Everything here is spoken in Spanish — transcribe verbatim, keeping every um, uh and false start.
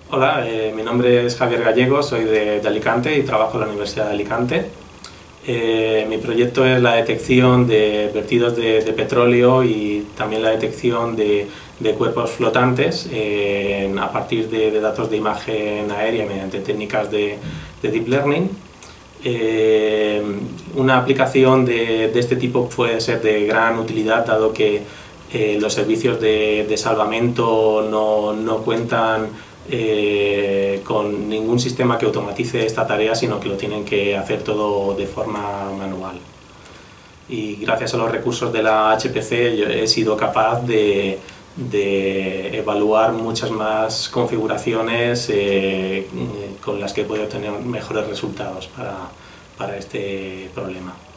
Hola, eh, mi nombre es Javier Gallego, soy de, de Alicante y trabajo en la Universidad de Alicante. Eh, mi proyecto es la detección de vertidos de, de petróleo y también la detección de, de cuerpos flotantes eh, a partir de, de datos de imagen aérea mediante técnicas de, de Deep Learning. Eh, una aplicación de, de este tipo puede ser de gran utilidad dado que eh, los servicios de, de salvamento no, no cuentan eh, con ningún sistema que automatice esta tarea, sino que lo tienen que hacer todo de forma manual. Y gracias a los recursos de la H P C yo he sido capaz de, de evaluar muchas más configuraciones eh, con las que puedo obtener mejores resultados para, para este problema.